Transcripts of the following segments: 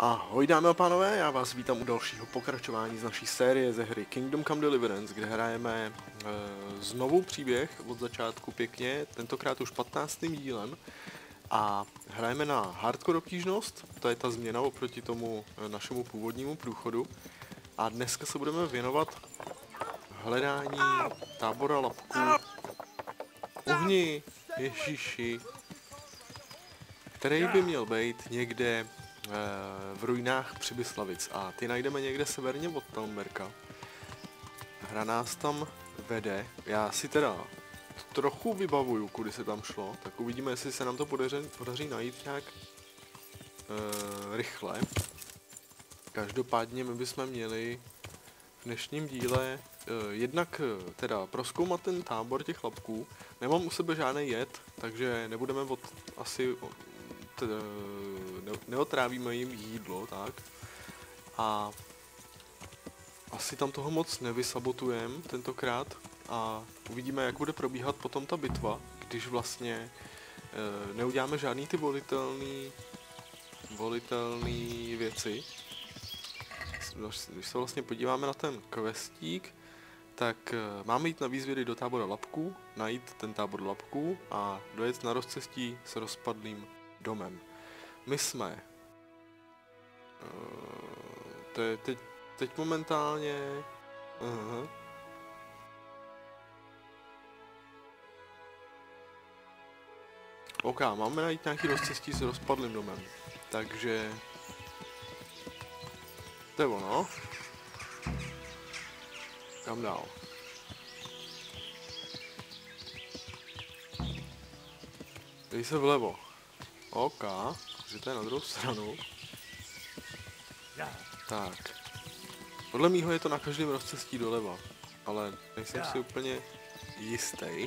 Ahoj dámy a pánové, já vás vítám u dalšího pokračování z naší série ze hry Kingdom Come Deliverance, kde hrajeme znovu příběh od začátku pěkně, tentokrát už 15. dílem. A hrajeme na hardcore obtížnost, to je ta změna oproti tomu našemu původnímu průchodu. A dneska se budeme věnovat hledání tábora lapků, ohni, ježiši, který by měl být někde v ruinách Přibyslavic a ty najdeme někde severně od Talmberka. Hra nás tam vede, já si teda trochu vybavuju, kudy se tam šlo, tak uvidíme, jestli se nám to podaří najít nějak rychle. Každopádně my bychom měli v dnešním díle jednak teda prozkoumat ten tábor těch lapků. Nemám u sebe žádný jed, takže nebudeme asi neotrávíme jim jídlo, tak. A asi tam toho moc nevysabotujeme tentokrát a uvidíme, jak bude probíhat potom ta bitva, když vlastně neuděláme žádný ty volitelný věci. Když se vlastně podíváme na ten questík, tak máme jít na výzvědy do tábora lapků, najít ten tábor lapků a dojet na rozcestí s rozpadlým domem. My jsme teď momentálně OK, máme najít nějaký rozcestí s rozpadlým domem, takže to je ono. Kam dál? Dej se vlevo. OK, že to je na druhou stranu. Tak. Podle mýho je to na každém rozcestí doleva, ale nejsem si úplně jistý.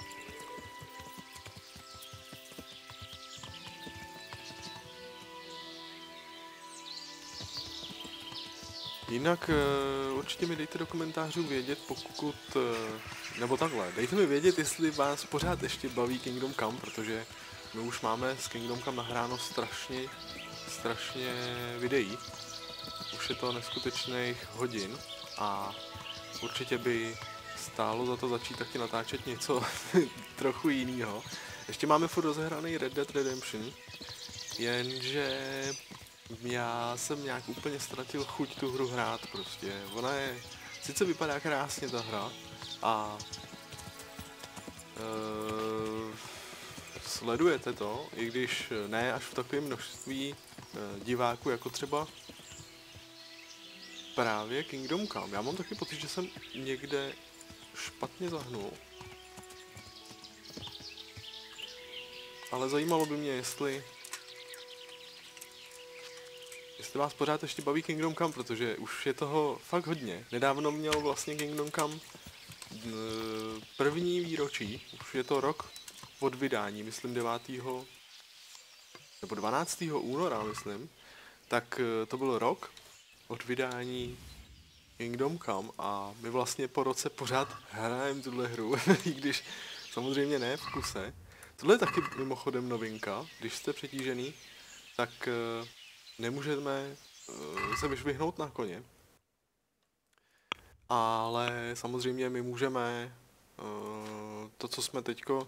Jinak určitě mi dejte do komentářů vědět, pokud, nebo takhle, dejte mi vědět, jestli vás pořád ještě baví Kingdom Come, protože my už máme s Kingdom Come nahráno strašně videí. Už je to neskutečných hodin a určitě by stálo za to začít taky natáčet něco trochu jiného. Ještě máme furt rozehraný Red Dead Redemption, jenže já jsem nějak úplně ztratil chuť tu hru hrát prostě. Ona je, sice vypadá krásně ta hra a sledujete to, i když ne až v takovém množství diváků jako třeba právě Kingdom Come. Já mám taky pocit, že jsem někde špatně zahnul. Ale zajímalo by mě, jestli vás pořád ještě baví Kingdom Come, protože už je toho fakt hodně. Nedávno měl vlastně Kingdom Come první výročí, už je to rok od vydání, myslím 9. nebo 12. února, myslím. Tak to byl rok od vydání Kingdom Come a my vlastně po roce pořád hrajeme tuhle hru, i když samozřejmě ne v kuse. Tohle je taky mimochodem novinka, když jste přetížený, tak nemůžeme se vyšvihnout na koně. Ale samozřejmě my můžeme to, co jsme teďko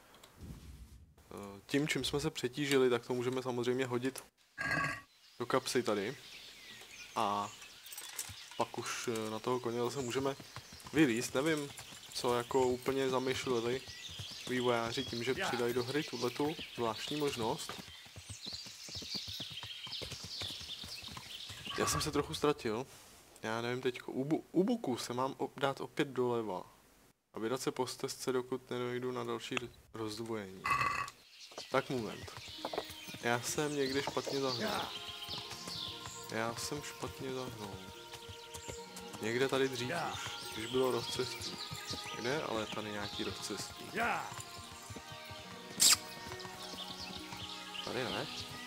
tím, čím jsme se přetížili, tak to můžeme samozřejmě hodit do kapsy tady. A pak už na toho koně zase můžeme vylízt. Nevím, co jako úplně zamýšleli vývojáři tím, že přidají do hry tuhletu zvláštní možnost. Já jsem se trochu ztratil. Já nevím teďko. U boku se mám dát opět doleva. A vydat se po stezce, dokud nedojdu na další rozdvojení. Tak moment. Já jsem někde špatně zahnul. Někde tady dřív už, když bylo rozcestí. Kde? Ale tady nějaký rozcestí. Tady ne?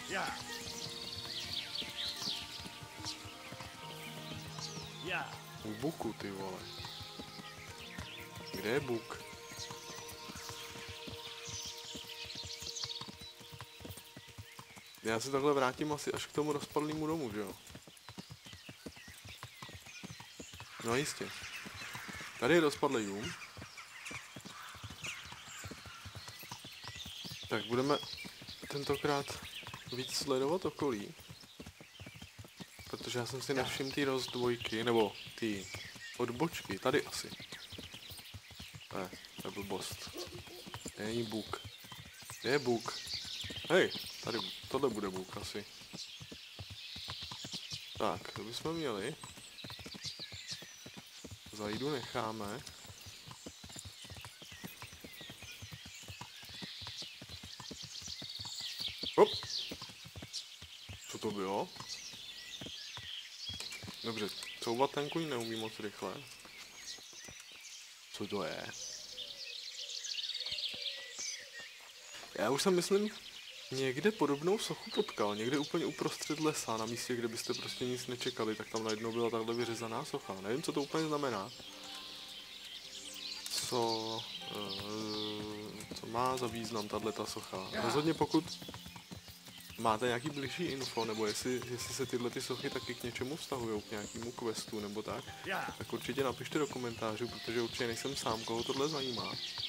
U buku, ty vole. Kde je buk? Já se takhle vrátím asi až k tomu rozpadlému domu, že jo? No jistě. Tady je rozpadlý dům. Tak budeme tentokrát víc sledovat okolí. Protože já jsem si nevšiml ty rozdvojky, nebo ty odbočky, tady asi. Ne, to je blbost. Není bůk. Kde je bůk? Hej, tady, tohle bude bůk asi. Tak, to bychom měli. Zajdu necháme. Hop! Co to bylo? Dobře, couvat ten kůň neumí moc rychle. Co to je? Já už jsem, myslím, někde podobnou sochu potkal, někde úplně uprostřed lesa, na místě, kde byste prostě nic nečekali, tak tam najednou byla takhle vyřezaná socha. Nevím, co to úplně znamená. Co má za význam tato socha. Rozhodně pokud máte nějaký bližší info, nebo jestli se tyhle ty sochy taky k něčemu vztahují, k nějakému questu nebo tak určitě napište do komentářů, protože určitě nejsem sám, koho tohle zajímá.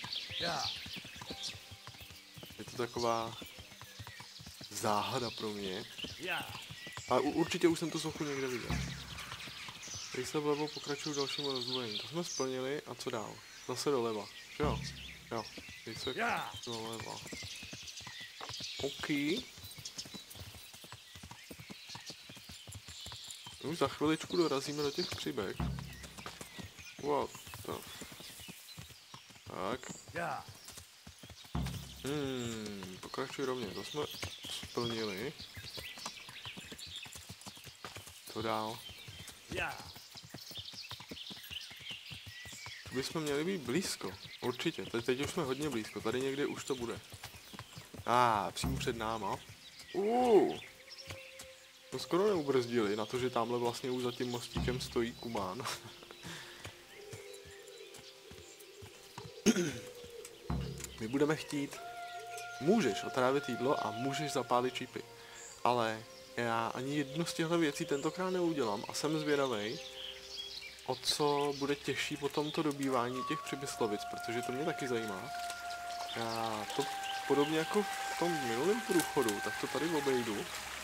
Je to taková záhada pro mě. A určitě už jsem tu sochu někde viděl. Teď se vlevo pokračuju dalšímu rozvojem. To jsme splnili a co dál? Zase doleva. Jo. Jo. Teď se doleva. OK. Už za chviličku dorazíme do těch přibek. Wow. To. Tak. Pokračuj rovně. To jsme splnili. Co dál? Tu bychom měli být blízko. Určitě. Teď už jsme hodně blízko. Tady někde už to bude. Přímo před náma. To skoro neubrzdili na to, že tamhle vlastně už za tím mostíkem stojí Kumán. My budeme chtít. Můžeš otrávit jídlo a můžeš zapálit čípy. Ale já ani jednu z těchto věcí tentokrát neudělám a jsem zvědavej, o co bude těžší potom to dobývání těch přibyslovic, protože to mě taky zajímá. Já to podobně jako v tom minulém průchodu, tak to tady obejdu.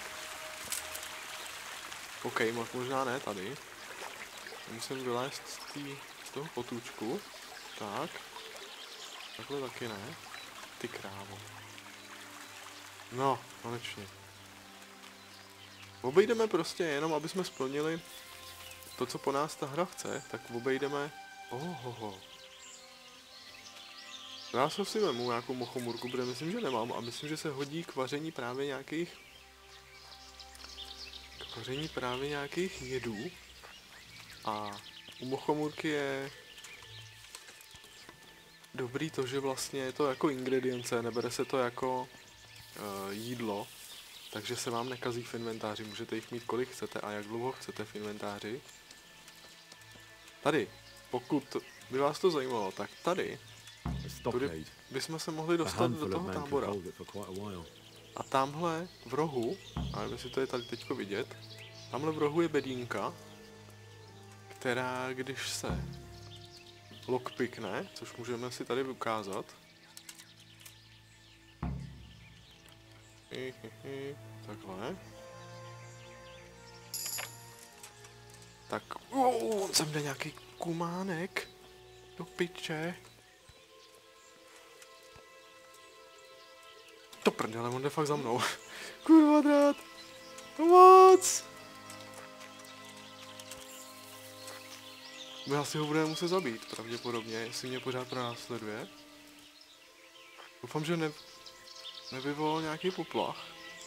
OK, možná ne tady. Musím vylézt z toho potůčku. Tak. Takhle taky ne. Ty krávo. No, konečně. Obejdeme prostě jenom, aby jsme splnili to, co po nás ta hra chce, tak obejdeme... Já se si vemu nějakou mochomurku, protože myslím, že nemám a myslím, že se hodí k vaření právě nějakých jedů. A u mochomurky je dobrý to, že vlastně je to jako ingredience, nebere se to jako jídlo, takže se vám nekazí v inventáři, můžete jich mít kolik chcete a jak dlouho chcete v inventáři. Tady, pokud by vás to zajímalo, tak tady bychom se mohli dostat do toho tábora. A tamhle v rohu, a nevím, jestli to je tady teďko vidět, tamhle v rohu je bedínka, která když se lockpickne, což můžeme si tady ukázat. Takhle. Tak, sem jde nějaký kumánek do piče. To prdele, on jde fakt za mnou. Kurva drát. Moc. My asi ho budeme muset zabít, pravděpodobně, jestli mě pořád pronásleduje. Doufám, že nevyvolal nějaký poplach.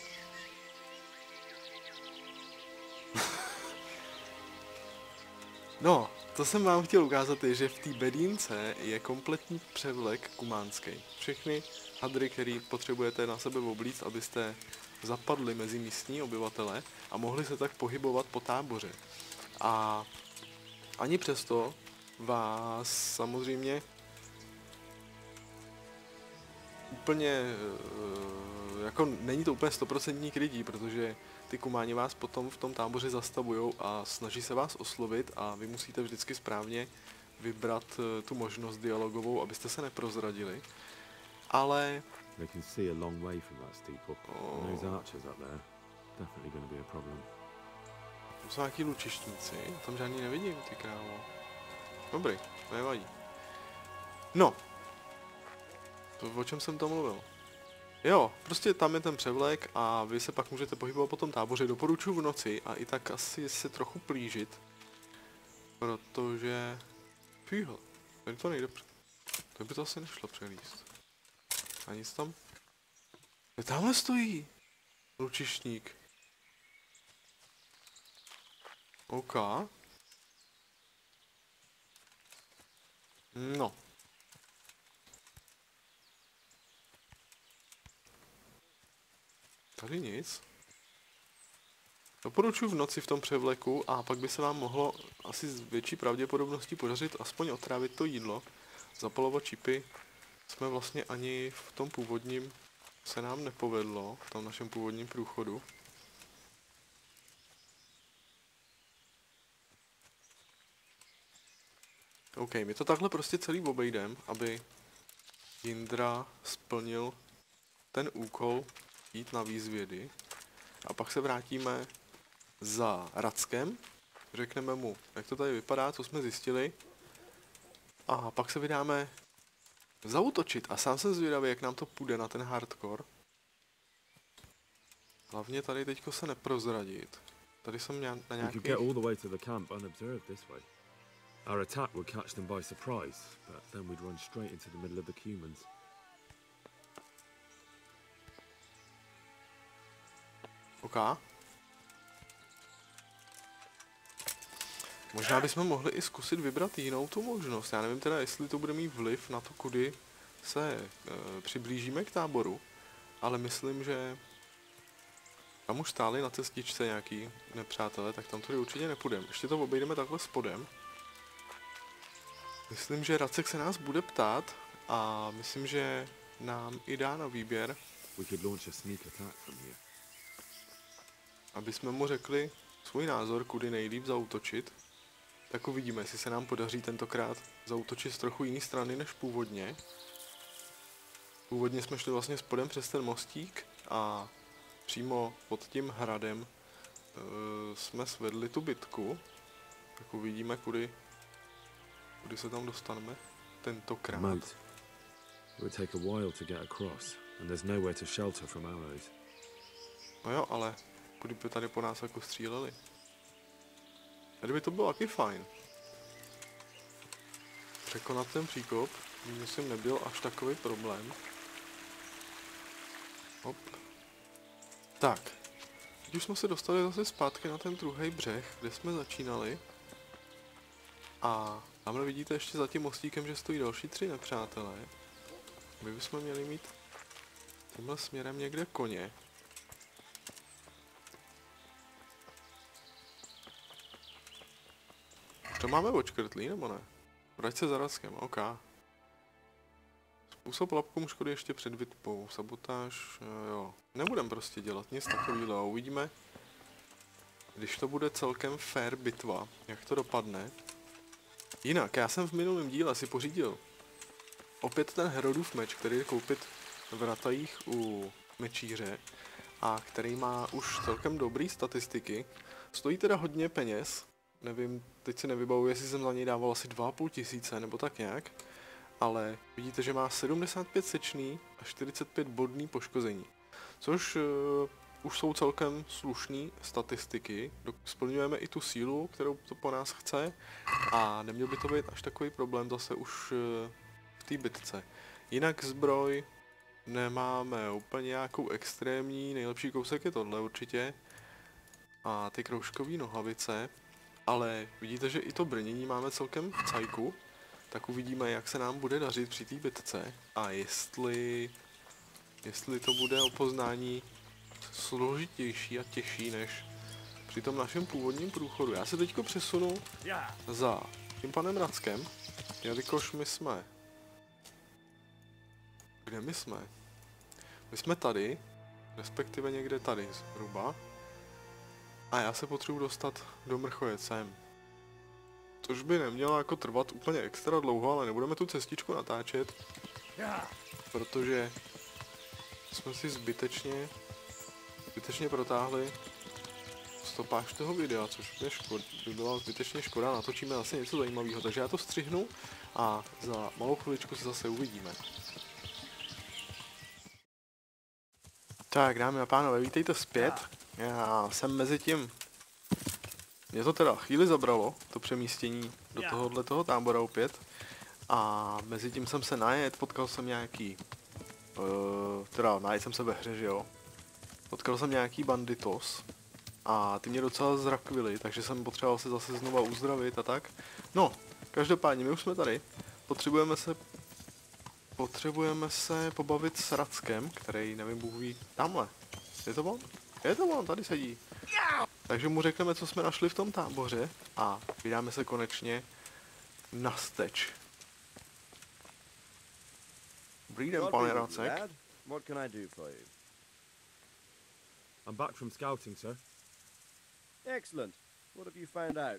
No, to jsem vám chtěl ukázat je, že v té bedínce je kompletní převlek kumánský. Všechny hadry, který potřebujete na sebe oblíct, abyste zapadli mezi místní obyvatele a mohli se tak pohybovat po táboře. A ani přesto vás samozřejmě úplně jako není to úplně 100% krytí, protože ty kumáni vás potom v tom táboře zastavujou a snaží se vás oslovit a vy musíte vždycky správně vybrat tu možnost dialogovou, abyste se neprozradili. Ale... They can see a long way from that steeple. And those archers up there, definitely going to be a problem. To jsou nějaký lučištníci, tam žádný nevidím, ty krávo. Dobrý, nevadí. No. To, o čem jsem to mluvil? Jo, prostě tam je ten převlek a vy se pak můžete pohybovat po tom táboře. Doporučuji v noci a i tak asi se trochu plížit. Protože... Fího, tady to nejde... To by to asi nešlo přelíst. A nic tam? Tamhle stojí! Lučištník. OK. No. Tady nic. Doporučuji v noci v tom převleku a pak by se vám mohlo asi s větší pravděpodobností podařit aspoň otrávit to jídlo. Zapalovat čipy jsme vlastně ani v tom původním se nám nepovedlo, v tom našem původním průchodu. OK, my to takhle prostě celý obejdem, aby Jindra splnil ten úkol jít na výzvědy. A pak se vrátíme za Rackem, řekneme mu, jak to tady vypadá, co jsme zjistili. A pak se vydáme zaútočit a sám jsem zvědavý, jak nám to půjde na ten hardcore. Hlavně tady teďko se neprozradit. Tady jsem na nějaký... Our attack would catch them by surprise, but then we'd run straight into the middle of the Cumans. OK. Možná bychom mohli i zkusit vybrat jinou tu možnost. Já nevím teda, jestli to bude mít vliv na to, kudy se přiblížíme k táboru, ale myslím, že tam už stáli na cestičce nějaký nepřátelé, tak tam tudy určitě nepůjdeme. Ještě to obejdeme takhle spodem. Myslím, že Racek se nás bude ptát a myslím, že nám i dá na výběr, aby jsme mu řekli svůj názor, kudy nejlíp zaútočit. Tak uvidíme, jestli se nám podaří tentokrát zaútočit z trochu jiné strany než původně. Původně jsme šli vlastně spodem přes ten mostík a přímo pod tím hradem jsme svedli tu bitku. Tak uvidíme, kudy se tam dostaneme tentokrát. It would take a while to get across, and there's nowhere to shelter from arrows. No jo, ale kdyby tady po nás jako stříleli. Tady by to bylo taky fajn. Překonat ten příkop, myslím, nebyl až takový problém. Hop. Tak. Teď už jsme se dostali zase zpátky na ten druhý břeh, kde jsme začínali. A tamhle vidíte ještě za tím mostíkem, že stojí další 3 nepřátelé. My bychom měli mít tímhle směrem někde koně. To máme očkrtlý, nebo ne? Vrať se za Rackem, OK. Způsob lapkům škody ještě před bitbou. Sabotáž, jo. Nebudem prostě dělat nic takového. Uvidíme, když to bude celkem fair bitva, jak to dopadne. Jinak, já jsem v minulém díle si pořídil opět ten Herodův meč, který je koupit v Ratajích u mečíře a který má už celkem dobrý statistiky. Stojí teda hodně peněz, nevím, teď si nevybavuji, jestli jsem za něj dával asi 2,5 tisíce nebo tak nějak, ale vidíte, že má 75 sečný a 45 bodný poškození, což už jsou celkem slušné statistiky, splňujeme i tu sílu, kterou to po nás chce a neměl by to být až takový problém zase už v té bitce. Jinak zbroj nemáme úplně nějakou extrémní, nejlepší kousek je tohle určitě a ty kroužkové nohavice, ale vidíte, že i to brnění máme celkem v cajku, tak uvidíme, jak se nám bude dařit při té bitce a jestli to bude o poznání složitější a těžší než při tom našem původním průchodu. Já se teďko přesunu za tím panem Rackem, jelikož my jsme... Kde my jsme? My jsme tady Respektive někde tady zhruba. A já se potřebuji dostat do Mrchojecem. Což by nemělo jako trvat úplně extra dlouho, ale nebudeme tu cestičku natáčet. Protože jsme si zbytečně protáhli stopáž toho videa, což by byla zbytečně škoda, natočíme zase něco zajímavého, takže já to střihnu a za malou chviličku se zase uvidíme. Tak, dámy a pánové, vítejte zpět. Já jsem mezi tím... Mě to teda chvíli zabralo, to přemístění do tohoto tábora opět. A mezi tím jsem se najet, potkal jsem nějaký... najet jsem se ve hře, že jo. Potkal jsem nějaký banditos. A ty mě docela zrakvili, takže jsem potřeboval se zase znova uzdravit a tak. No, každopádně my už jsme tady. Potřebujeme se pobavit s Rackem, který nevím, Bůh ví, tamhle. Je to on? Je to on, tady sedí. Takže mu řekneme, co jsme našli v tom táboře a vydáme se konečně na steč. Dobrý den, pane Racek. What can I do for you? I'm back from scouting, sir. Excellent. What have you found out?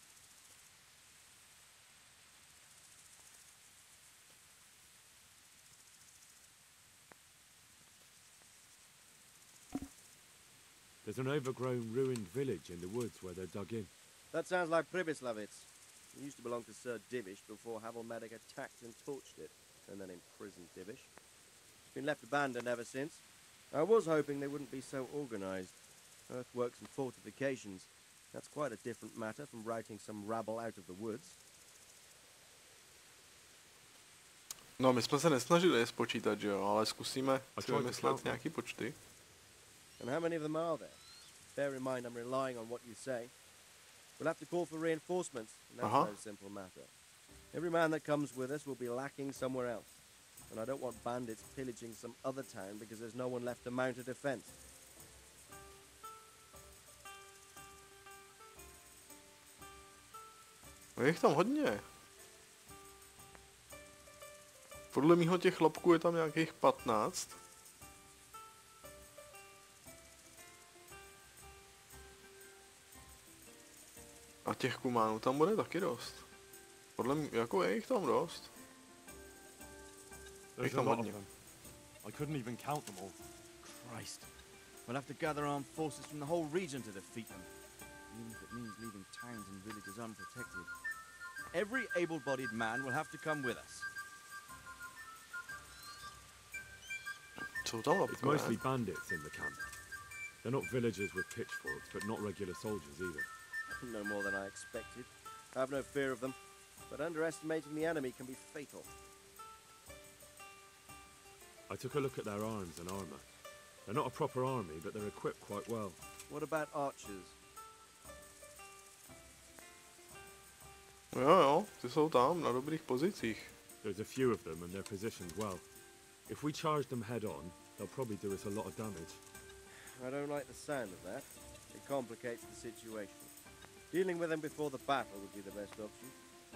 There's an overgrown, ruined village in the woods where they're dug in. That sounds like Pribyslavitz. It used to belong to Sir Divish before Havelmedic attacked and torched it, and then imprisoned Divish. It's been left abandoned ever since. I was hoping they wouldn't be so organized. Earthworks and fortifications. That's quite a different matter from routing some rabble out of the woods. No, my jsme se nesnažili je spočítat, že jo, ale zkusíme si vymyslet nějaký počty. And how many of them are there? Bear in mind I'm relying on what you say. We'll have to call for reinforcements, and that's no simple matter. Every man that comes with us will be lacking somewhere else. And I don't want bandits pillaging some other town because there's no one left to mount a defense. Je jich tam hodně. Podle mýho těch chlapků je tam nějakých 15. A těch kumánů tam bude taky dost. Podle mě, jako je jich tam dost. Je jich tam hodně. I couldn't even count them all. Christ. We'll have to gather armed forces from the whole region to defeat them. Even if it means leaving towns and villages unprotected. Every able-bodied man will have to come with us. It's mostly bandits in the camp. They're not villagers with pitchforks, but not regular soldiers either. No more than I expected. I have no fear of them, but underestimating the enemy can be fatal. I took a look at their arms and armor. They're not a proper army, but they're equipped quite well. What about archers? Jo, ty jsou tam na dobrých pozicích. There's a few of them and they're positioned well. If we charge them head on, they'll probably do us a lot of damage. I don't like the sound of that. It complicates the situation. Dealing with them before the battle would be the best option.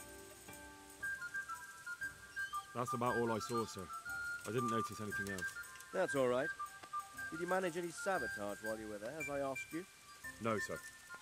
That's about all I saw, sir. I didn't notice anything else. That's all right. Did you manage any sabotage while you were there, as I asked you? No, sir.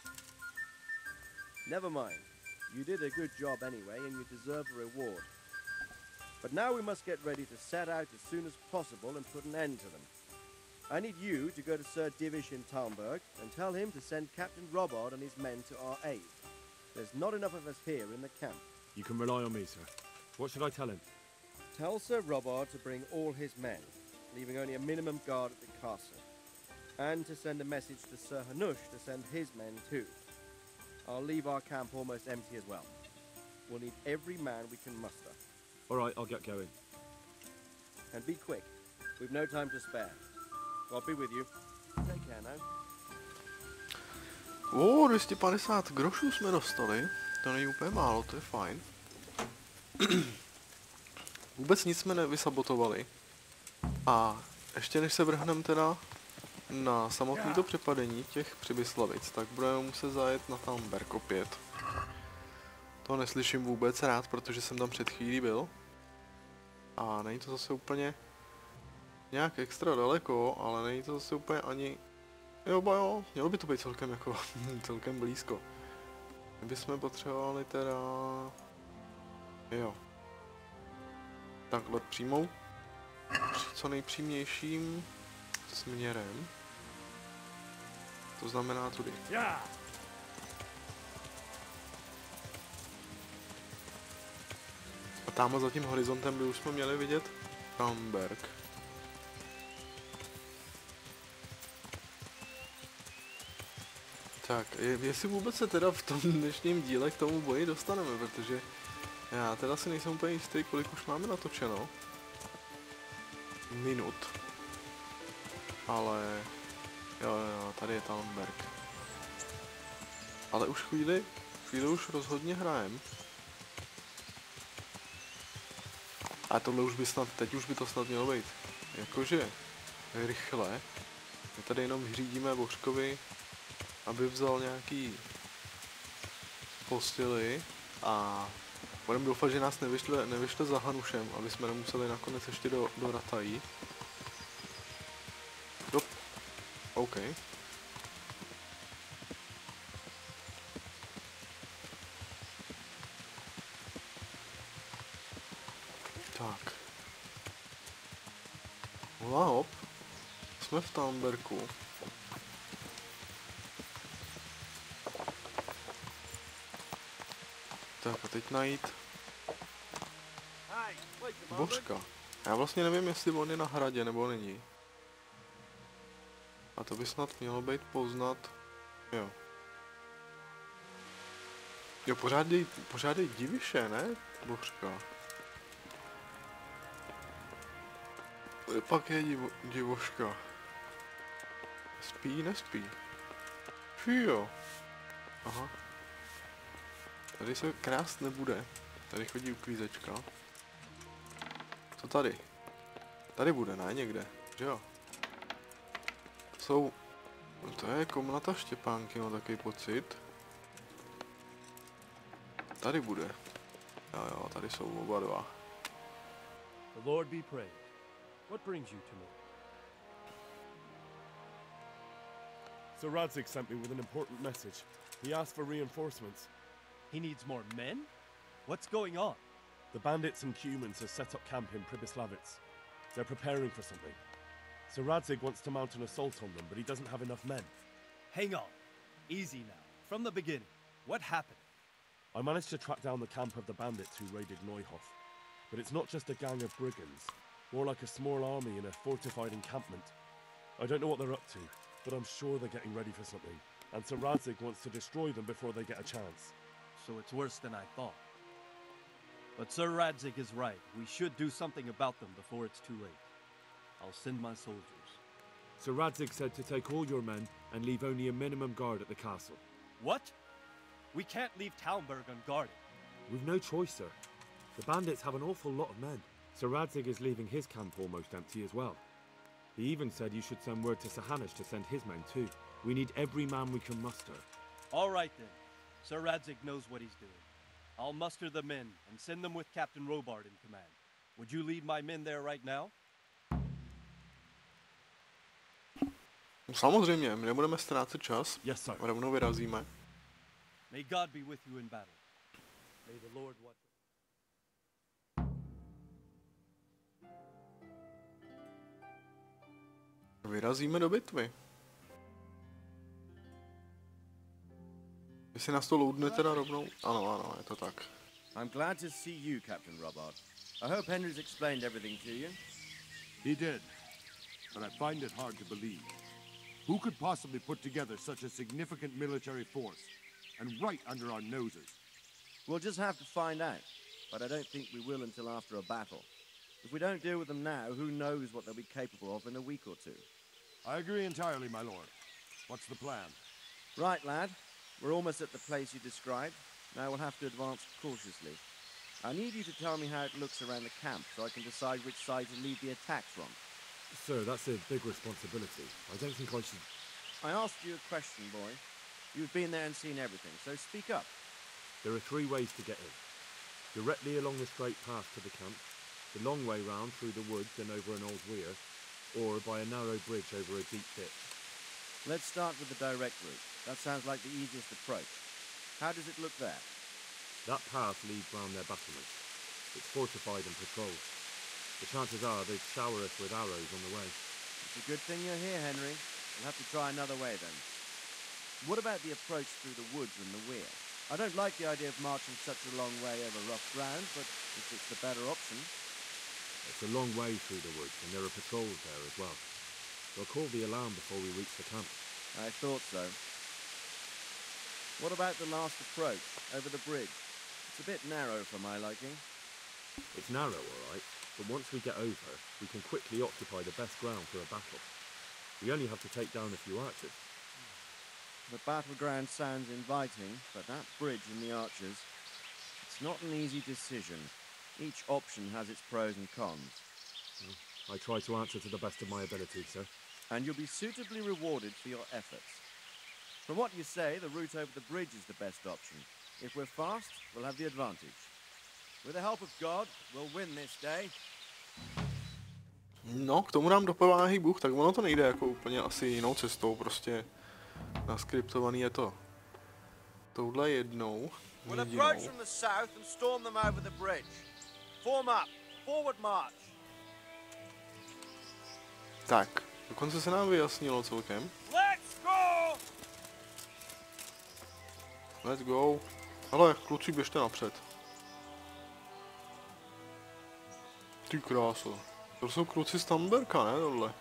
Never mind. You did a good job anyway, and you deserve a reward. But now we must get ready to set out as soon as possible and put an end to them. I need you to go to Sir Divish in Talmberg and tell him to send Captain Robard and his men to our aid. There's not enough of us here in the camp. You can rely on me, sir. What should I tell him? Tell Sir Robard to bring all his men, leaving only a minimum guard at the castle. And to send a message to Sir Hanush to send his men too. I'll leave our camp almost empty as well. We'll need every man we can muster. All right, I'll get going. And be quick. We've no time to spare. I'll be with you. Take care now. 250 grošů jsme dostali. To není úplně málo, to je fajn. Vůbec nic jsme nevysabotovali. A ještě než se vrhneme teda na samotné to přepadení těch Přibyslavic, tak budeme muset zajet na Talmberg opět. To neslyším vůbec rád, protože jsem tam před chvílí byl. A není to zase úplně nějak extra daleko, ale není to zase úplně ani... Jo, mělo by to být celkem jako, celkem blízko. My bychom potřebovali teda... Jo. Takhle přímou. Co nejpřímějším směrem. To znamená tudy. A tamhle za tím horizontem by už jsme měli vidět Tamberg. Tak, jestli vůbec se teda v tom dnešním díle k tomu boji dostaneme, protože já teda si nejsem úplně jistý, kolik už máme natočeno. Minut. Ale... Jo, tady je Tamberg. Ale už chvíli už rozhodně hrajem. A tohle už by snad, teď už by to snad mělo být. Jakože rychle. My tady jenom vyřídíme Božkovi, aby vzal nějaký postily a budeme doufat, že nás nevyšle za Hanušem, aby jsme nemuseli nakonec ještě do Ratají. OK. Tak. Hop. Jsme v Tamberku. Tak a teď najít Božka. Já vlastně nevím, jestli on je na hradě nebo není. A to by snad mělo být poznat. Jo. Jo, pořád je diviše, ne? Božka. Pak je divoška. Spí, nespí. Fíjo. Aha. Tady se krást nebude. Tady chodí uklízečka. Co tady? Tady bude, ne? Někde. Že jo? Jsou... To je komnata Štěpánky, mám takový pocit. Tady bude. Jo, tady jsou oba dva. The Lord be praised. What brings you to me? Sir Radzig sent me with an important message. He asked for reinforcements. He needs more men? What's going on? The bandits and humans have set up camp in Pribyslavitz. They're preparing for something. Sir Radzig wants to mount an assault on them, but he doesn't have enough men. Hang on. Easy now. From the beginning. What happened? I managed to track down the camp of the bandits who raided Neuhof. But it's not just a gang of brigands. More like a small army in a fortified encampment. I don't know what they're up to, but I'm sure they're getting ready for something. And Sir Radzig wants to destroy them before they get a chance. So it's worse than I thought. But Sir Radzig is right. We should do something about them before it's too late. I'll send my soldiers. Sir Radzig said to take all your men and leave only a minimum guard at the castle. What? We can't leave Talmberg unguarded. We've no choice, sir. The bandits have an awful lot of men. Sir Radzig is leaving his camp almost empty as well. He even said you should send word to Sir Hanush to send his men too. We need every man we can muster. All right then. Sir Radzig knows what he's doing. I'll muster the men and send them with Captain Robard in command. Would you lead my men there right now? Samozřejmě, my nebudeme ztrácet čas. Yes, sir. Rovnou vyrazíme. May God be with you in battle. May the Lord watch. Vyrazíme do bitvy. Jestli nás to loadne teda rovnou? Ano, je to tak. I'm glad to see you, Captain Robard. I hope Henry's explained everything to you. He did, but I find it hard to believe. Who could possibly put together such a significant military force, and right under our noses? We'll just have to find out, but I don't think we will until after a battle. If we don't deal with them now, who knows what they'll be capable of in a week or two. I agree entirely, my lord. What's the plan? Right, lad. We're almost at the place you described. Now we'll have to advance cautiously. I need you to tell me how it looks around the camp so I can decide which side to lead the attack from. Sir, that's a big responsibility. I don't think I should... I asked you a question, boy. You've been there and seen everything, so speak up. There are 3 ways to get in. Directly along the straight path to the camp, the long way round through the woods and over an old weir, or by a narrow bridge over a deep ditch. Let's start with the direct route. That sounds like the easiest approach. How does it look there? That path leads round their battlements. It's fortified and patrolled. The chances are they'd shower us with arrows on the way. It's a good thing you're here, Henry. We'll have to try another way then. What about the approach through the woods and the weir? I don't like the idea of marching such a long way over rough ground, but if it's the better option... It's a long way through the woods, and there are patrols there as well. They'll call the alarm before we reach the camp. I thought so. What about the last approach, over the bridge? It's a bit narrow for my liking. It's narrow, all right, but once we get over, we can quickly occupy the best ground for a battle. We only have to take down a few archers. The battleground sounds inviting, but that bridge and the archers, it's not an easy decision. Each option has its pros and cons. I try to answer to the best of my ability, sir. And you'll be suitably rewarded for your efforts. From what you say, the route over the bridge is the best option. If we're fast, we'll have the advantage. With the help of God, we'll win this day. No, k tomu nám dopomáhá Bůh, tak ono to nejde jako úplně asi jinou cestou, prostě naskriptovaný je to touhle jednou, We'll approach from the south and storm them over the bridge. Form up, forward march. Tak, dokonce se nám vyjasnilo celkem. Let's go! Let's go. Hele, kluci, běžte napřed. Ty kráso. To jsou kluci z Tamberka, ne, tohle?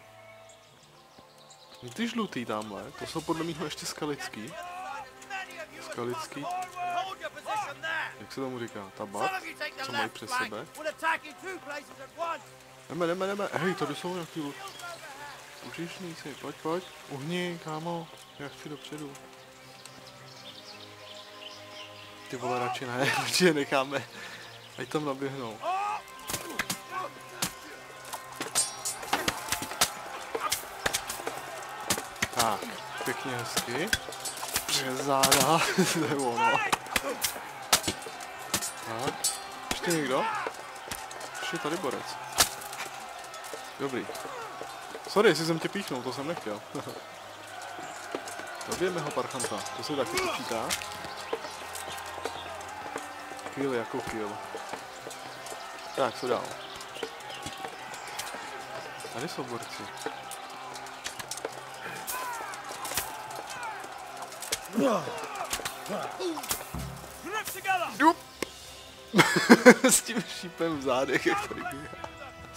Ty žlutý tamhle, to jsou podle mého ještě skalický. Skalický. Jak se tomu říká? Tabat? Co mají přes sebe? Jdeme. Hej, tady jsou nějaký užíšníci. Pojď. Uhni, kámo. Já chci dopředu. Ty vole, radši ne, radši je necháme. Ať tam naběhnou. Tak, pěkně hezky. Přes záda, to je ono. Tak, ještě někdo? Ještě tady borec. Dobrý. Sorry, jestli jsem tě píchnul, to jsem nechtěl. Zabijeme ho, parchanta, to se taky počítá. Kill jako kill. Tak, co dál? Tady jsou borci. S tím šípem v zádech, jak tady běhá.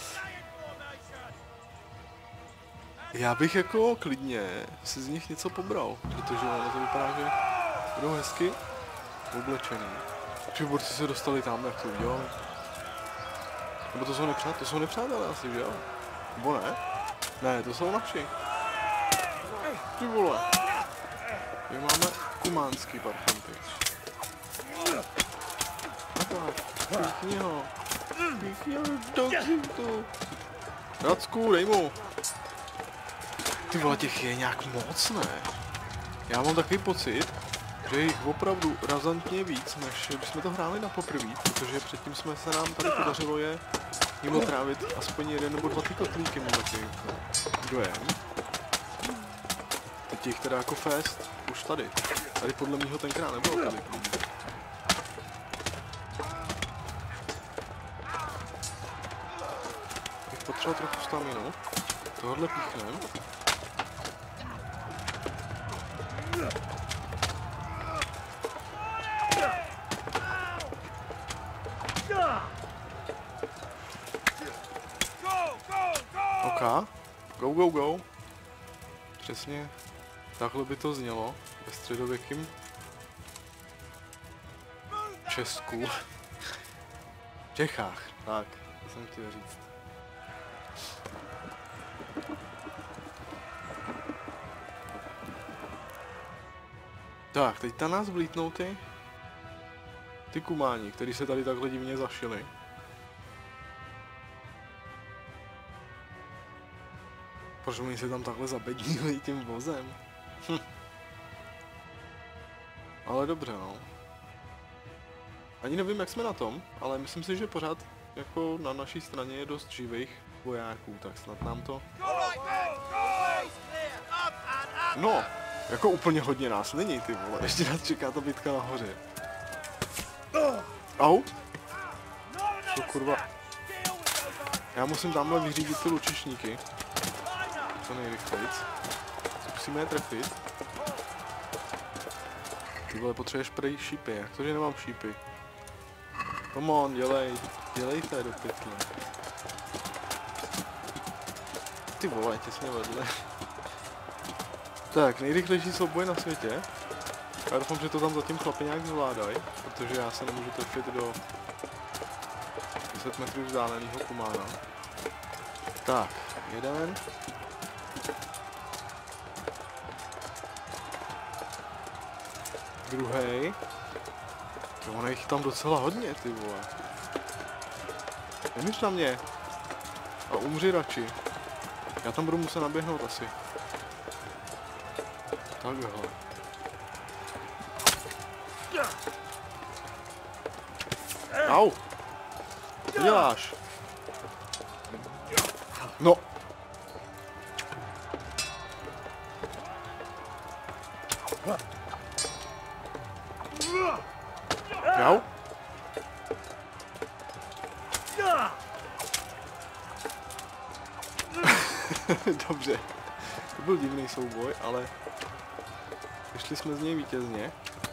Já bych jako klidně si z nich něco pobral, protože ono to vypadá, že budou hezky oblečený. Ty borci se dostali tam, jak to udělali. Nebo to jsou nepřátelé asi, že jo? Nebo ne? Ne, to jsou naši. Ty vole. My máme kumánský parchanty. Píchni ho do křitu. Racku, dej mu. Ty vole, těch je nějak moc, ne? Já mám takový pocit, že je jich opravdu razantně víc, než když jsme to hráli na poprvé, protože předtím se nám tady podařilo je jim otrávit aspoň 1 nebo 2 ty kotlíky, mám takový dojem. Teď jich teda jako fest, už tady. Tady podle mýho tenkrát nebylo tolik. Bych potřeboval trochu staminu. Tohle píchnem. OK. Go. Přesně takhle by to znělo ve středověkém Česku. V Čechách, tak, to jsem chtěl říct. Tak, teď na nás vlítnou ty kumáni, kteří se tady takhle divně zašili. Proč oni se tam takhle zabednili tím vozem? Ale dobře, no. Ani nevím, jak jsme na tom, ale myslím si, že pořád jako na naší straně je dost živých vojáků, tak snad nám to... No, jako úplně hodně nás není, ty vole, ještě nás čeká ta bitka nahoře. Au! To kurva. Já musím tamhle vyřídit ty lučišníky. To nejrychlejc. Musíme je trefit. Ty vole, potřebuješ prej šípy, jak to, že nemám šípy? Come on, dělejte do pytle. Ty vole, těsně vedle. Tak, nejrychlejší souboj na světě. Já doufám, že to tam zatím chlapi nějak zvládají, protože já se nemůžu trefit do 10 metrů vzdáleného kumána. Tak, jeden. Druhý. Ono jich tam docela hodně, ty vole. Nemíř na mě. A umři radši. Já tam budu muset naběhnout asi. Takhle. Au! Co děláš? No! Jau? Dobře. To byl divný souboj, ale vyšli jsme z něj vítězně.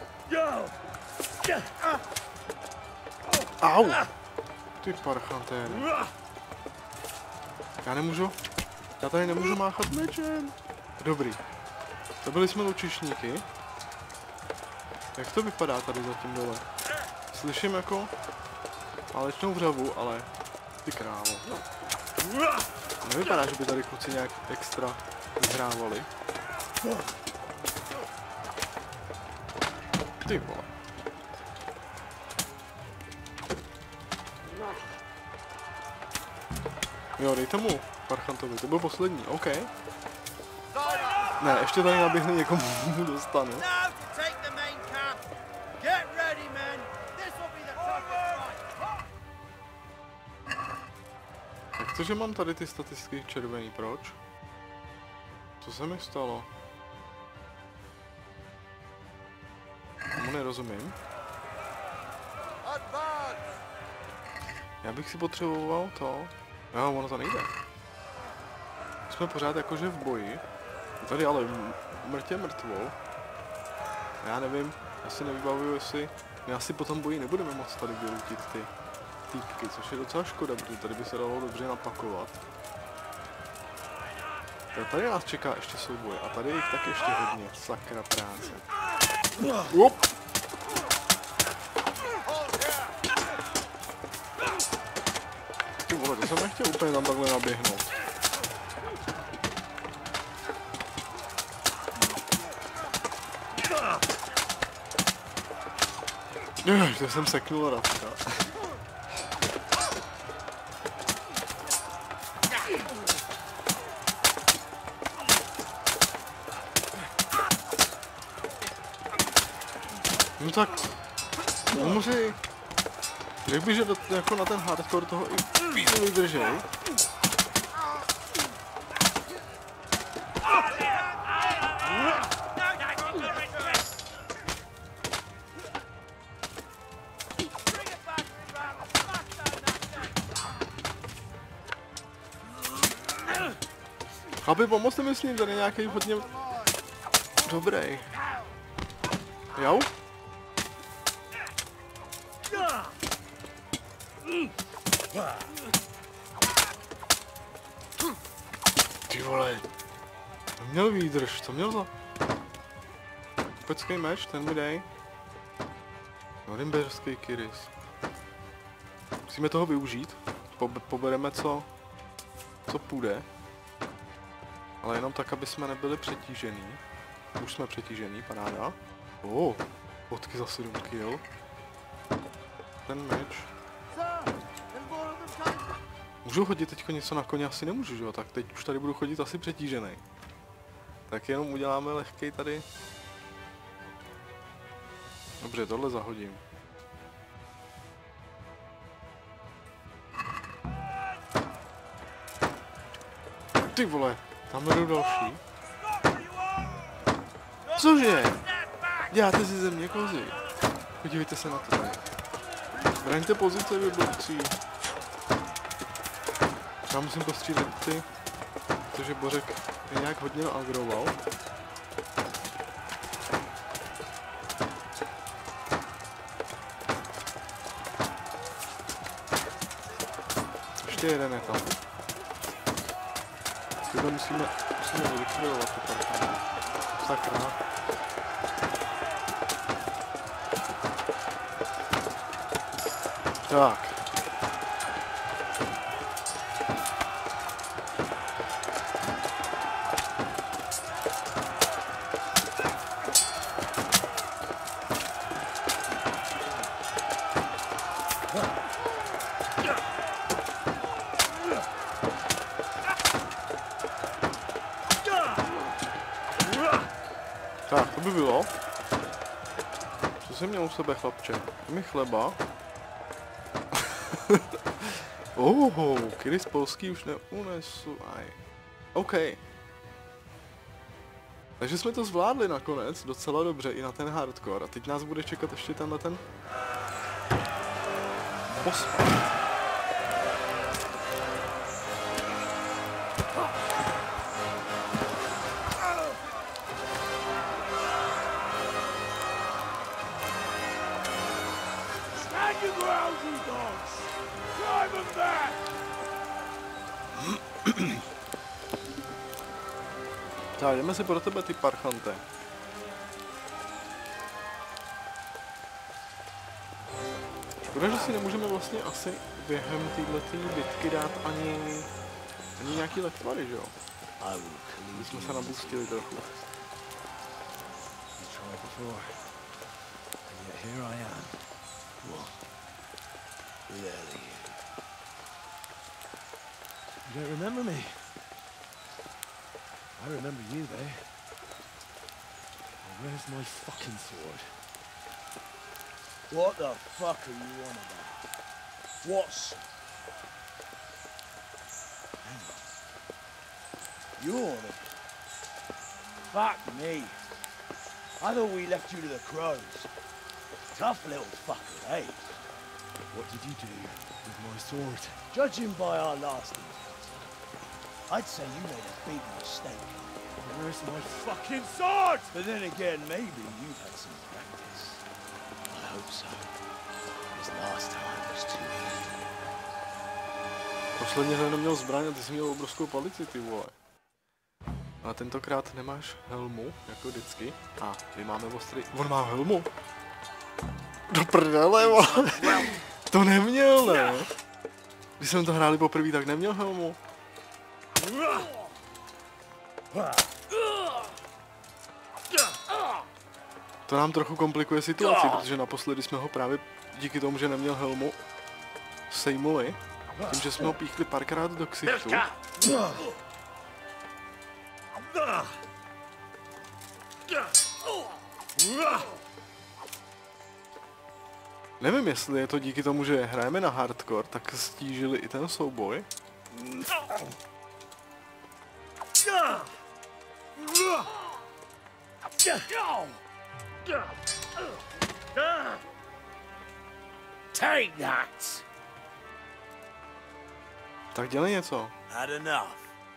Au! Ty parchanténe. Já nemůžu? Já tady nemůžu máchat mečem. Dobrý. To byli jsme lučišníky. Jak to vypadá tady zatím dole? Slyším jako válečnou vřavu, ale ty krávo. Nevypadá, že by tady kluci nějak extra vyhrávali. Ty vole. Jo, dejte mu parchantovi, to byl poslední, OK. Ne, ještě tady naběhne někomu dostanu. Jak to, že mám tady ty statistiky červený, proč? Co se mi stalo? Tomu nerozumím. Já bych si potřeboval to. Jo, ono to nejde. Jsme pořád jakože v boji. Tady ale mrtě mrtvou. Já nevím, já si nevybavuju, jestli... My asi po tom boji nebudeme moc tady vylutit ty týpky, což je docela škoda, protože tady by se dalo dobře napakovat. Tady nás čeká ještě souboj a tady je jich tak ještě hodně. Sakra práce. Up. Ty vole, to jsem nechtěl úplně tam takhle naběhnout. To jsem seknul radka. No tak, musí, jak by, že jako na ten hardcore toho i víc vydržel. Aby pomoci, myslím, tady nějaký hodně dobrý. Jau? Ty vole. To měl výdrž, co měl za... Kupecký meč, ten mi dej. Norimberský Kyris. Musíme toho využít. Pobereme co půjde. Ale jenom tak, aby jsme nebyli přetížený. Už jsme přetížený, paráda. Potky za 7 kill. Ten meč. Můžu chodit teďko něco na koně? Asi nemůžu, že jo? Tak teď už tady budu chodit asi přetížený. Tak jenom uděláme lehkej tady. Dobře, tohle zahodím. Ty vole, tam jdu další. Cože? Děláte si ze mě kozy. Podívejte se na to tady. Braňte pozice, vy blbci. Já musím postřílet ty, protože Bořek je nějak hodně agroval. Ještě jeden je tam. Tyhle musíme vylikvidovat ty parkány. Sakra. Tak. Tak, to by bylo. Co jsem měl u sebe, chlapče? Je mi chleba. Kdy z polský už neunesu. Aj. OK. Takže jsme to zvládli nakonec docela dobře i na ten hardcore. A teď nás bude čekat ještě tenhle ten pospat. Tak, jdeme si pro tebe, ty parchante. Škoda, že si nemůžeme vlastně asi během této bitky dát ani nějaký lektvary, že jo? My jsme se nabustili trochu. You don't remember me? I remember you, though. Oh, where's my fucking sword? What the fuck are you on about? What's... Hang on. You're the... Fuck me. I thought we left you to the crows. Tough little fucker, eh? What did you do with my sword? Judging by our last encounter, I'd say you made a big mistake. Where's my fucking sword? But then again, maybe you've had some practice. I hope so. This last time was too easy. Posledně jsem neměl zbraň a ty jsi měl obrovskou palici, ty vole. A tentokrát nemáš helmu, jako vždycky. A my máme ostrý... On má helmu. Do prdele, vole. To neměl, ne? Když jsme to hráli poprvé, tak neměl helmu. To nám trochu komplikuje situaci, protože naposledy jsme ho právě díky tomu, že neměl helmu, sejmuli. Tím, že jsme ho píchli párkrát do ksichtu. Nevím, jestli je to díky tomu, že hrajeme na hardcore, tak stížili i ten souboj. Take that! Tak dělej něco. Had enough.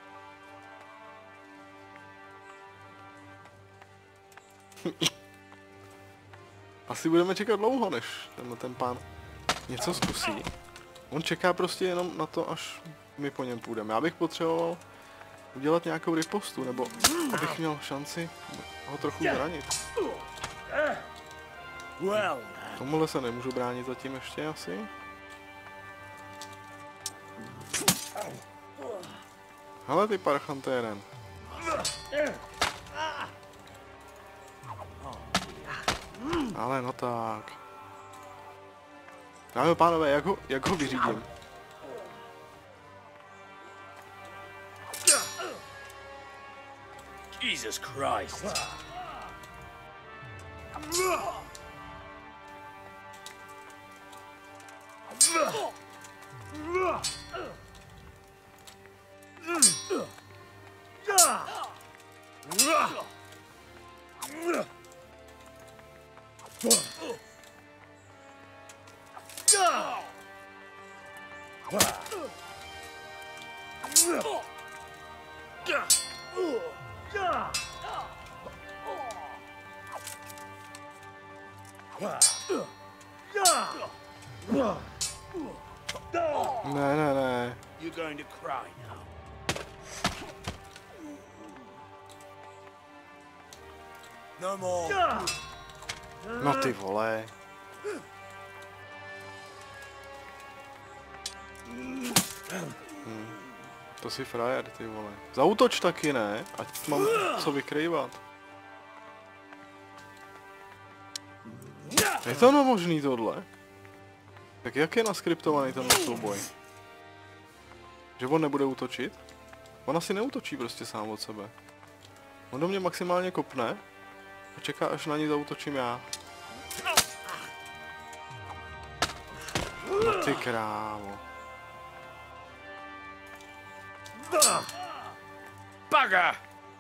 Asi budeme čekat dlouho, než ten pán něco zkusí. On čeká prostě jenom na to, až my po něm půjdeme. Já bych potřeboval udělat nějakou ripostu, nebo abych měl šanci ho trochu zranit. Tomuhle se nemůžu bránit zatím ještě asi. Hele ty parchantéren. Ale no tak. Dámy a pánové, jak ho vyřídím? Jesus Christ. Ne. You're going to cry now. No more. No ty vole. To si frajer, ty vole. Zaútoč taky ne, ať mám co vykrývat. Je to možný tohle? Tak jak je naskriptovaný ten souboj? Že on nebude útočit? On asi neútočí prostě sám od sebe. On do mě maximálně kopne a čeká, až na ní zaútočím já. No ty krávo. Bugger!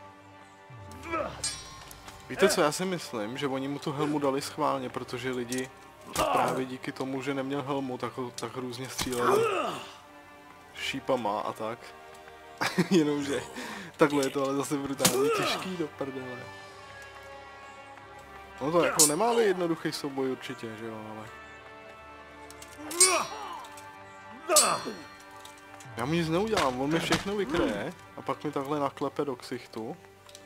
Víte co, já si myslím, že oni mu tu helmu dali schválně, protože lidi právě díky tomu, že neměl helmu, tak různě stříleli šípama a tak. Jenomže takhle je to ale zase brutálně těžký do prdele. No to jako nemá jednoduchý souboj určitě, že jo, ale... Já mu nic neudělám, on mi všechno vykryje a pak mi takhle naklepe do ksichtu.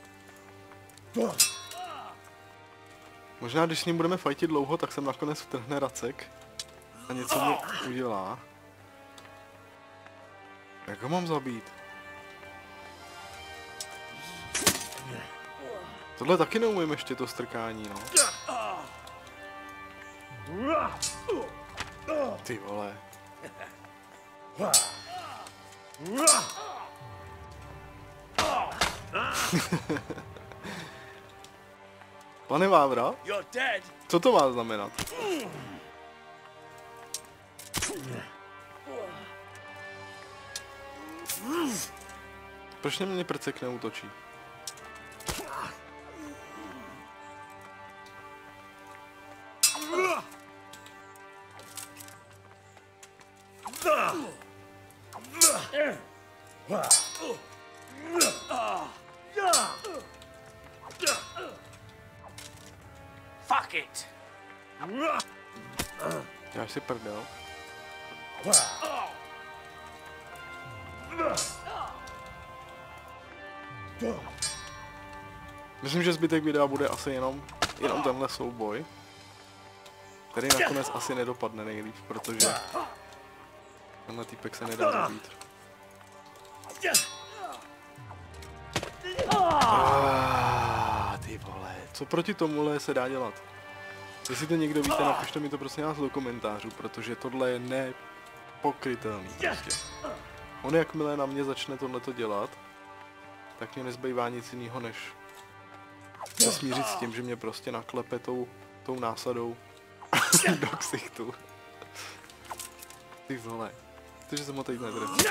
Možná když s ním budeme fajtit dlouho, tak sem nakonec vtrhne Racek a něco mu udělá. Jak ho mám zabít? Tohle taky neumím ještě to strkání, no. Ty vole. Pane Vávra, co to má znamenat? Proč na mě prcek neútočí? Fuck it! Já si prdel. Myslím, že zbytek videa bude asi jenom tenhle souboj, který nakonec asi nedopadne nejlíp, protože tenhle týpek se nedá zabít. Ty vole, co proti tomuhle se dá dělat? Jestli to někdo víte, napište mi to prosím vás do komentářů, protože tohle je nepokrytelný prostě. On jakmile na mě začne tohleto dělat, tak mě nezbývá nic jiného, než se smířit s tím, že mě prostě naklepe tou násadou do ksichtu. Ty vole, protože jsem ho teď nedrezl.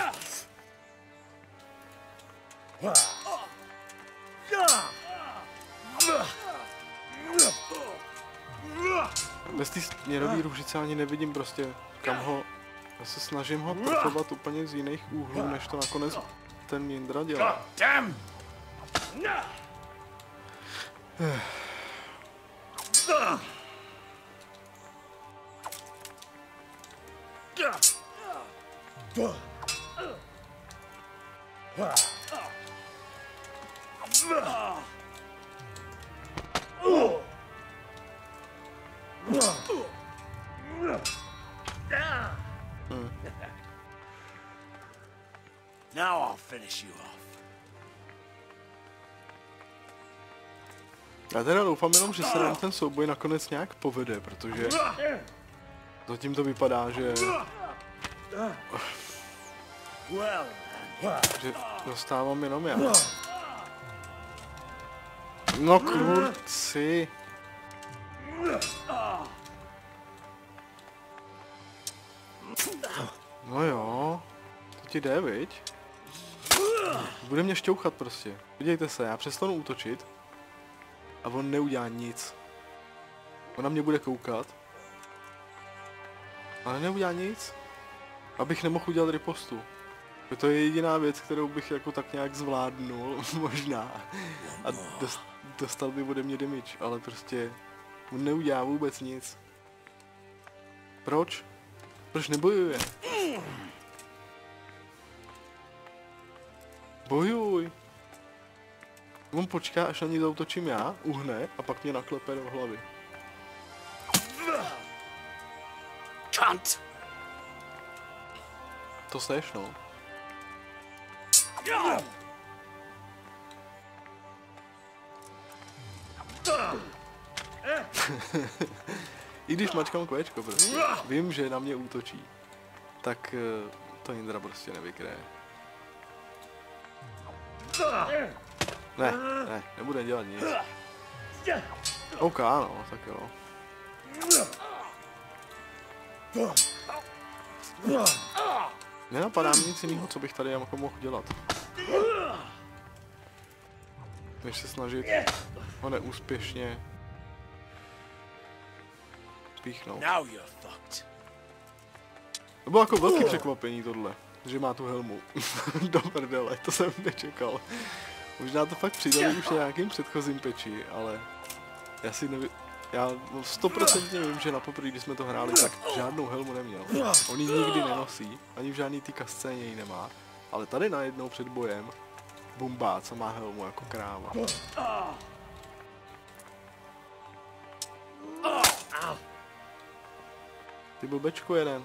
Bez té směrové růžice ani nevidím prostě, kam ho... Já se snažím ho trfovat úplně z jiných úhlů, než to nakonec ten Mindra dělá. Now I'll finish you off. Já teda doufám jenom, že se nám ten souboj nakonec nějak povede, protože zatím to vypadá, že dostávám jenom já. No kurci. No jo, to ti jde, viď? Bude mě šťouchat prostě. Podívejte se, já přestanu útočit a on neudělá nic. On na mě bude koukat, ale neudělá nic, abych nemohl udělat ripostu. To je jediná věc, kterou bych jako tak nějak zvládnul, možná. A dostal by ode mě damage, ale prostě on neudělá vůbec nic. Proč? Proč nebojuje? Bojuj! On počká, až na ní zautočím já, uhne a pak mě naklepe do hlavy. Cunt! To seš, no. I když mačkám kvéčko prostě, vím, že na mě útočí, tak to Indra prostě nevykryje. Ne, nebude dělat nic. OK, no, tak jo. Nenapadá mi nic jiného, co bych tady jako mohl dělat. Než se snažit ho neúspěšně píchnout. To bylo jako velký překvapení tohle, že má tu helmu. Do prdele, to jsem nečekal. Možná to fakt přidali už nějakým předchozím peči, ale já si nevím. Já 100% vím, že na poprvé, když jsme to hráli, tak žádnou helmu neměl. On ji nikdy nenosí, ani v žádný té scéně ji nemá. Ale tady najednou před bojem bumbá, co má helmu jako kráva. Ty blbečku jeden.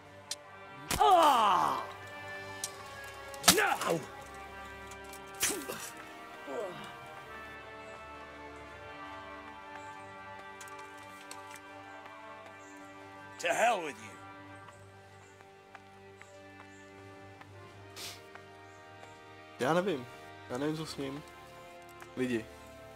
To hell with you. Já nevím, co s ním. Lidi.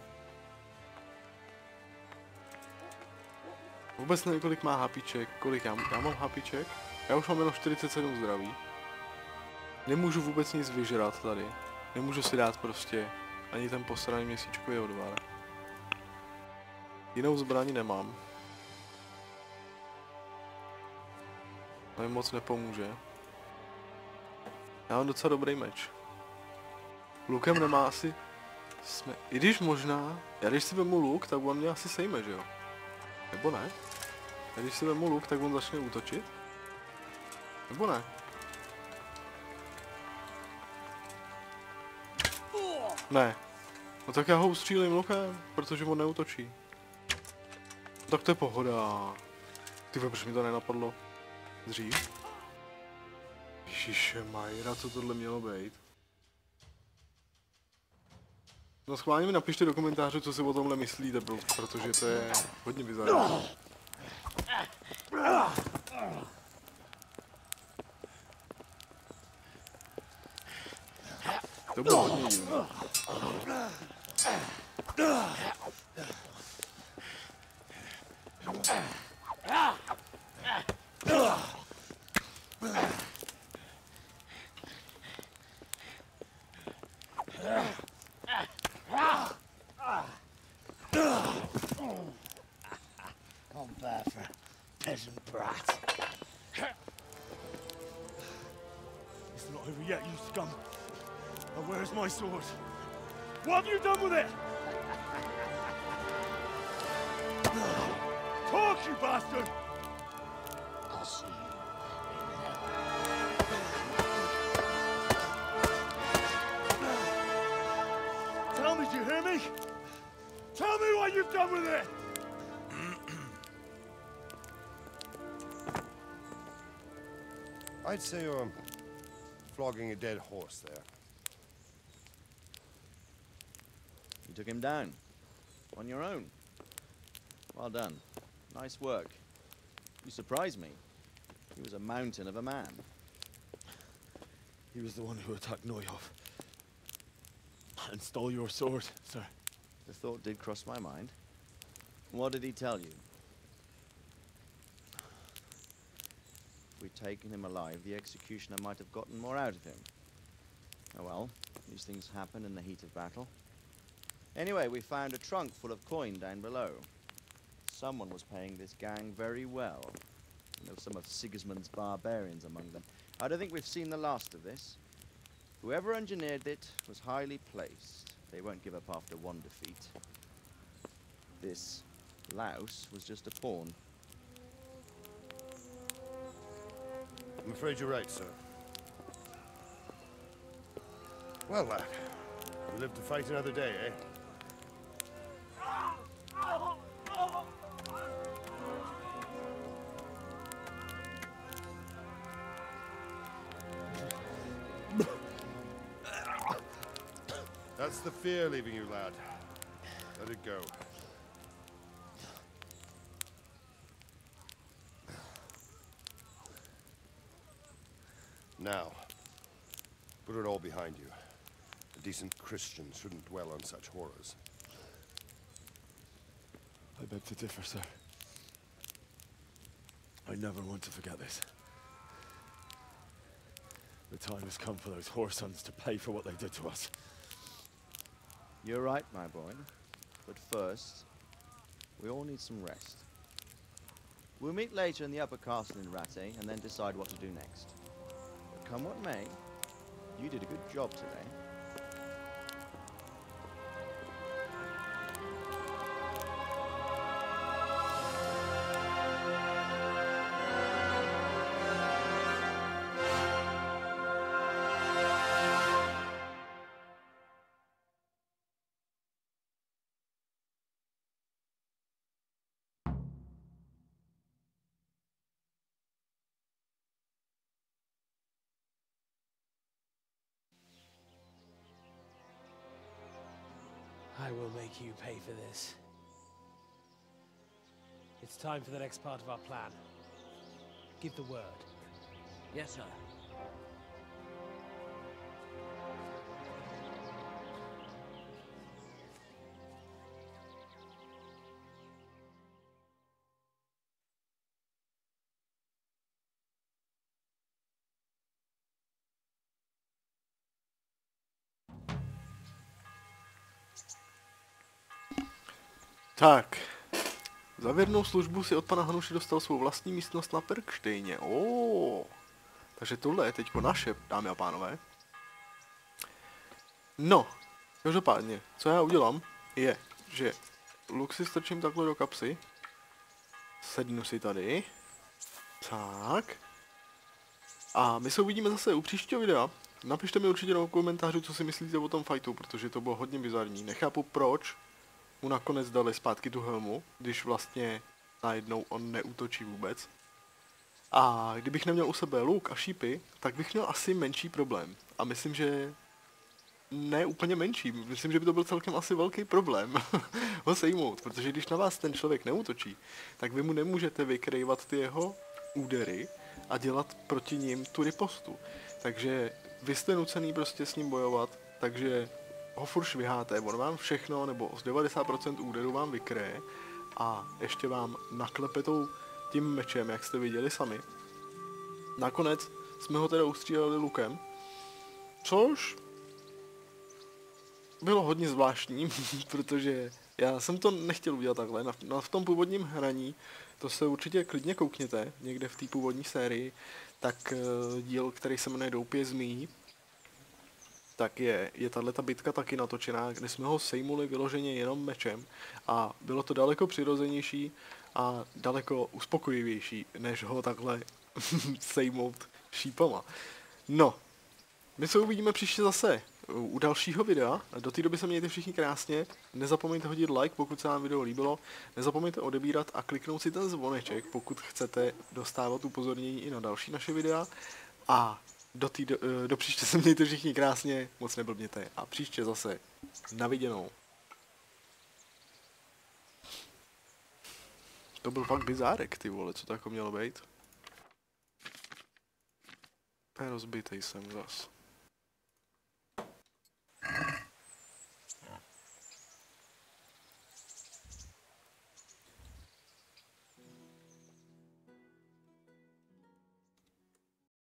Vůbec nevím, kolik má hapiček, kolik já mám hapiček. Já už mám jenom 47 zdraví. Nemůžu vůbec nic vyžrat tady. Nemůžu si dát prostě ani ten posraný měsíčkový odvar. Jinou zbraní nemám. To mi moc nepomůže. Já mám docela dobrý meč. Lukem nemá asi... I když možná... Já když si vemu luk, tak on mě asi sejme, že jo? Nebo ne? Já když si vemu luk, tak on začne útočit? Nebo ne? Ne. No tak já ho ustřílím lukem, protože on neútočí. Tak to je pohoda. Ty proč mi to nenapadlo dřív? Ježiše Majra, co tohle mělo být? No schválně mi napište do komentářů, co si o tomhle myslíte, protože to je hodně bizarní. To bylo hodně divné. On Bertha, peasant brat. It's not over yet, you scum. Now where's my sword? What have you done with it? Talk, you bastard! I'll see you in hell. Tell me, do you hear me? Tell me what you've done with it! I'd say you're flogging a dead horse there. You took him down. On your own. Well done. Nice work. You surprised me. He was a mountain of a man. He was the one who attacked Neuhoff. And stole your sword, sir. The thought did cross my mind. What did he tell you? If we'd taken him alive, the executioner might have gotten more out of him. Oh well, these things happen in the heat of battle. Anyway, we found a trunk full of coin down below. Someone was paying this gang very well. There were some of Sigismund's barbarians among them. I don't think we've seen the last of this. Whoever engineered it was highly placed. They won't give up after one defeat. This louse was just a pawn. I'm afraid you're right, sir. Well, lad, we live to fight another day, eh? That's the fear leaving you, lad. Let it go. Now, put it all behind you. A decent Christian shouldn't dwell on such horrors. I beg to differ, sir. I never want to forget this. The time has come for those whoresons to pay for what they did to us. You're right, my boy. But first, we all need some rest. We'll meet later in the upper castle in Rattay and then decide what to do next. But come what may, you did a good job today. I will make you pay for this. It's time for the next part of our plan. Give the word. Yes, sir. Tak, za věrnou službu si od pana Hanuše dostal svou vlastní místnost na Perkštejně. Takže tohle je teďko naše, dámy a pánové. No, každopádně, co já udělám, je, že luk si strčím takhle do kapsy. Sednu si tady. Tak. A my se uvidíme zase u příštího videa. Napište mi určitě do komentářů, co si myslíte o tom fightu, protože to bylo hodně bizarní. Nechápu proč mu nakonec dali zpátky tu helmu, když vlastně najednou on neútočí vůbec. A kdybych neměl u sebe luk a šípy, tak bych měl asi menší problém. A myslím, že ne úplně menší, myslím, že by to byl celkem asi velký problém ho sejmout, protože když na vás ten člověk neútočí, tak vy mu nemůžete vykrývat ty jeho údery a dělat proti ním tu ripostu. Takže vy jste nucený prostě s ním bojovat, takže ho furt šviháte, on vám všechno, nebo z 90% úderu vám vykryje a ještě vám naklepe tím mečem, jak jste viděli sami. Nakonec jsme ho teda ustříleli lukem, což bylo hodně zvláštní, protože já jsem to nechtěl udělat takhle. V tom původním hraní, to se určitě klidně koukněte, někde v té původní sérii, tak díl, který se jmenuje Doupě zmí, tak je tato bitka taky natočená, kde jsme ho sejmuli vyloženě jenom mečem a bylo to daleko přirozenější a daleko uspokojivější, než ho takhle sejmout šípama. No, my se uvidíme příště zase u dalšího videa. Do té doby se mějte všichni krásně, nezapomeňte hodit like, pokud se vám video líbilo, nezapomeňte odebírat a kliknout si ten zvoneček, pokud chcete dostávat upozornění i na další naše videa. A do příště se mějte všichni krásně, moc neblbněte a příště zase na viděnou. To byl fakt bizárek, ty vole, co to jako mělo být? Rozbitej jsem zas.